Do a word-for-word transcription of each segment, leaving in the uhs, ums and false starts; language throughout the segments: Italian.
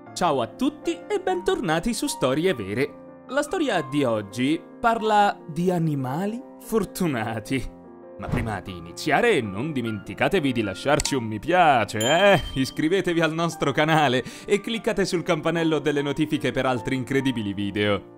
Ciao a tutti e bentornati su Storie Vere. La storia di oggi parla di animali fortunati. Ma prima di iniziare non dimenticatevi di lasciarci un mi piace, eh? Iscrivetevi al nostro canale e cliccate sul campanello delle notifiche per altri incredibili video.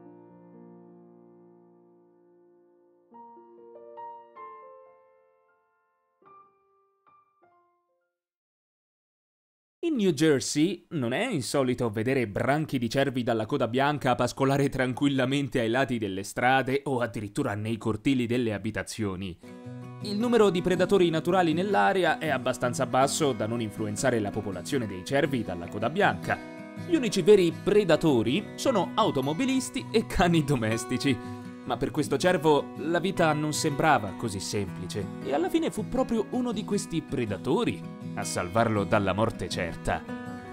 In New Jersey non è insolito vedere branchi di cervi dalla coda bianca pascolare tranquillamente ai lati delle strade o addirittura nei cortili delle abitazioni. Il numero di predatori naturali nell'area è abbastanza basso da non influenzare la popolazione dei cervi dalla coda bianca. Gli unici veri predatori sono automobilisti e cani domestici. Ma per questo cervo la vita non sembrava così semplice e alla fine fu proprio uno di questi predatori a salvarlo dalla morte certa.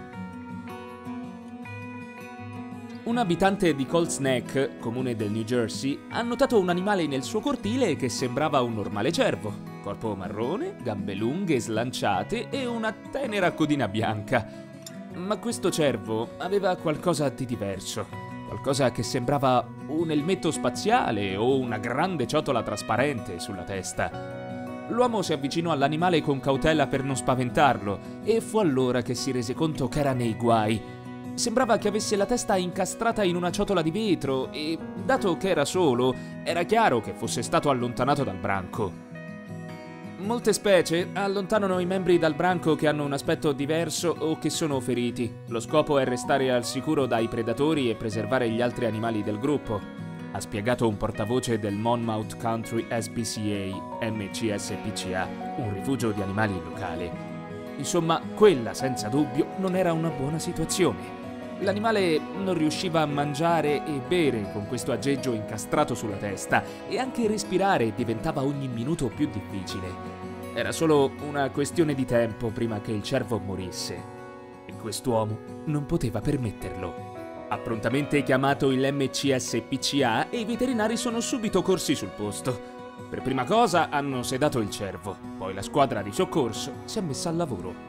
Un abitante di Colts Neck, comune del New Jersey, ha notato un animale nel suo cortile che sembrava un normale cervo. Corpo marrone, gambe lunghe, slanciate e una tenera codina bianca. Ma questo cervo aveva qualcosa di diverso. Qualcosa che sembrava un elmetto spaziale o una grande ciotola trasparente sulla testa. L'uomo si avvicinò all'animale con cautela per non spaventarlo e fu allora che si rese conto che era nei guai. Sembrava che avesse la testa incastrata in una ciotola di vetro e, dato che era solo, era chiaro che fosse stato allontanato dal branco. Molte specie allontanano i membri dal branco che hanno un aspetto diverso o che sono feriti. Lo scopo è restare al sicuro dai predatori e preservare gli altri animali del gruppo, ha spiegato un portavoce del Monmouth Country S P C A M C S P C A, un rifugio di animali locale. Insomma, quella senza dubbio non era una buona situazione. L'animale non riusciva a mangiare e bere con questo aggeggio incastrato sulla testa e anche respirare diventava ogni minuto più difficile. Era solo una questione di tempo prima che il cervo morisse e quest'uomo non poteva permetterlo. Ha prontamente chiamato il M C S P C A e i veterinari sono subito corsi sul posto. Per prima cosa hanno sedato il cervo, poi la squadra di soccorso si è messa al lavoro.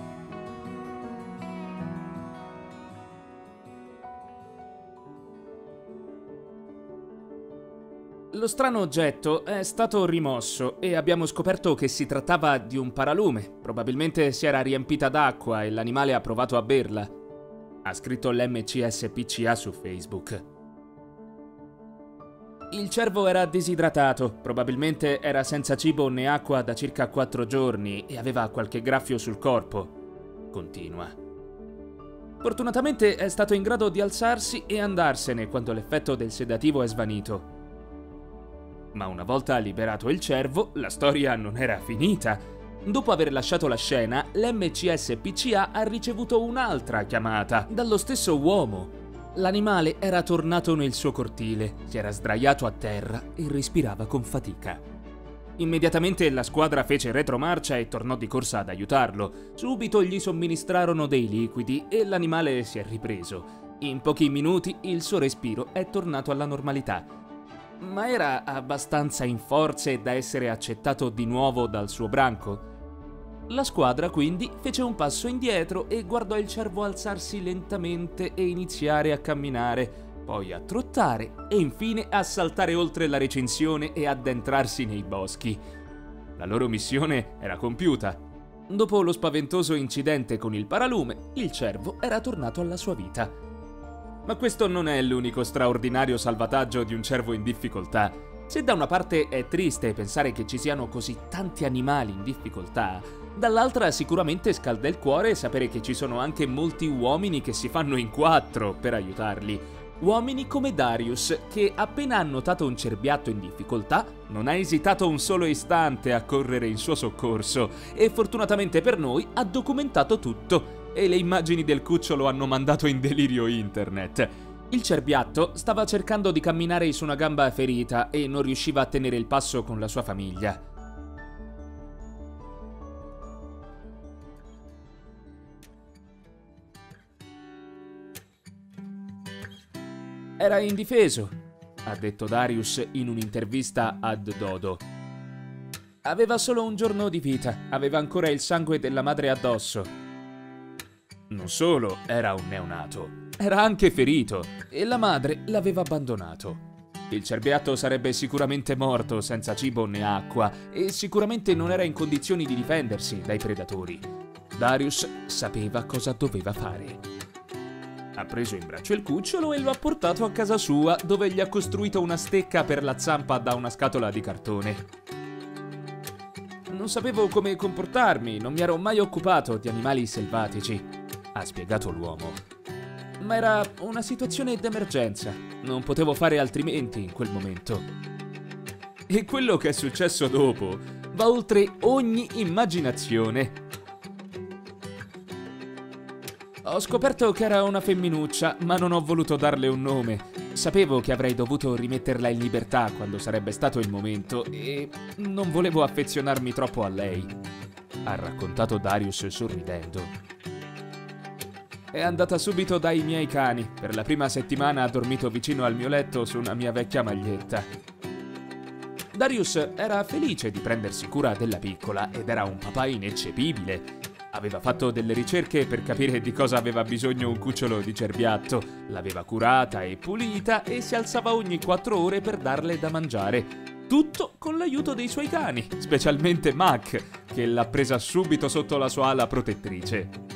Lo strano oggetto è stato rimosso e abbiamo scoperto che si trattava di un paralume. Probabilmente si era riempita d'acqua e l'animale ha provato a berla, ha scritto l'M C S P C A su Facebook. Il cervo era disidratato, probabilmente era senza cibo né acqua da circa quattro giorni e aveva qualche graffio sul corpo. Continua. Fortunatamente è stato in grado di alzarsi e andarsene quando l'effetto del sedativo è svanito. Ma una volta liberato il cervo, la storia non era finita. Dopo aver lasciato la scena, l'M C S P C A ha ricevuto un'altra chiamata dallo stesso uomo. L'animale era tornato nel suo cortile, si era sdraiato a terra e respirava con fatica. Immediatamente la squadra fece retromarcia e tornò di corsa ad aiutarlo. Subito gli somministrarono dei liquidi e l'animale si è ripreso. In pochi minuti il suo respiro è tornato alla normalità. Ma era abbastanza in forze da essere accettato di nuovo dal suo branco? La squadra quindi fece un passo indietro e guardò il cervo alzarsi lentamente e iniziare a camminare, poi a trottare e infine a saltare oltre la recinzione e addentrarsi nei boschi. La loro missione era compiuta. Dopo lo spaventoso incidente con il paralume, il cervo era tornato alla sua vita. Ma questo non è l'unico straordinario salvataggio di un cervo in difficoltà. Se da una parte è triste pensare che ci siano così tanti animali in difficoltà, dall'altra sicuramente scalda il cuore sapere che ci sono anche molti uomini che si fanno in quattro per aiutarli. Uomini come Darius, che appena ha notato un cerbiatto in difficoltà, non ha esitato un solo istante a correre in suo soccorso e fortunatamente per noi ha documentato tutto. E le immagini del cucciolo hanno mandato in delirio internet. Il cerbiatto stava cercando di camminare su una gamba ferita e non riusciva a tenere il passo con la sua famiglia. Era indifeso, ha detto Darius in un'intervista ad Dodo. Aveva solo un giorno di vita, aveva ancora il sangue della madre addosso. Non solo era un neonato, era anche ferito e la madre l'aveva abbandonato. Il cerbiatto sarebbe sicuramente morto senza cibo né acqua e sicuramente non era in condizioni di difendersi dai predatori. Darius sapeva cosa doveva fare. Ha preso in braccio il cucciolo e lo ha portato a casa sua, dove gli ha costruito una stecca per la zampa da una scatola di cartone. Non sapevo come comportarmi, non mi ero mai occupato di animali selvatici, ha spiegato l'uomo. Ma era una situazione d'emergenza, non potevo fare altrimenti in quel momento. E quello che è successo dopo va oltre ogni immaginazione. Ho scoperto che era una femminuccia, ma non ho voluto darle un nome. Sapevo che avrei dovuto rimetterla in libertà quando sarebbe stato il momento e non volevo affezionarmi troppo a lei, ha raccontato Darius sorridendo. È andata subito dai miei cani. Per la prima settimana ha dormito vicino al mio letto su una mia vecchia maglietta. Darius era felice di prendersi cura della piccola ed era un papà ineccepibile. Aveva fatto delle ricerche per capire di cosa aveva bisogno un cucciolo di cerbiatto, l'aveva curata e pulita e si alzava ogni quattro ore per darle da mangiare. Tutto con l'aiuto dei suoi cani, specialmente Mac, che l'ha presa subito sotto la sua ala protettrice.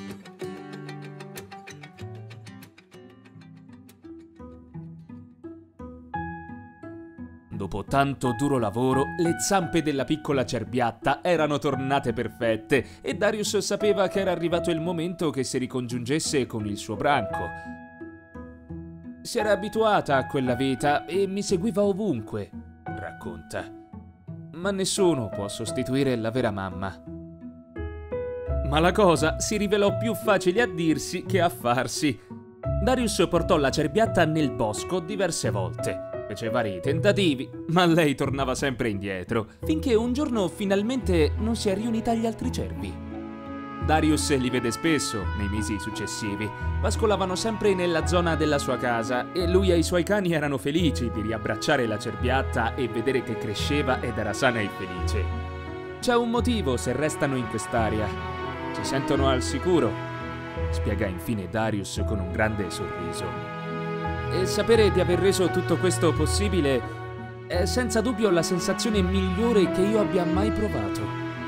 Dopo tanto duro lavoro, le zampe della piccola cerbiatta erano tornate perfette e Darius sapeva che era arrivato il momento che si ricongiungesse con il suo branco. Si era abituata a quella vita e mi seguiva ovunque, racconta. Ma nessuno può sostituire la vera mamma. Ma la cosa si rivelò più facile a dirsi che a farsi. Darius portò la cerbiatta nel bosco diverse volte. Fece vari tentativi, ma lei tornava sempre indietro, finché un giorno finalmente non si è riunita agli altri cervi. Darius li vede spesso nei mesi successivi, pascolavano sempre nella zona della sua casa e lui e i suoi cani erano felici di riabbracciare la cerbiatta e vedere che cresceva ed era sana e felice. C'è un motivo se restano in quest'area, si sentono al sicuro, spiega infine Darius con un grande sorriso. E sapere di aver reso tutto questo possibile è senza dubbio la sensazione migliore che io abbia mai provato.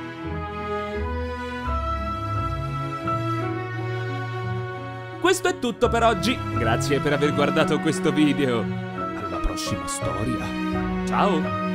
Questo è tutto per oggi. Grazie per aver guardato questo video. Alla prossima storia. Ciao!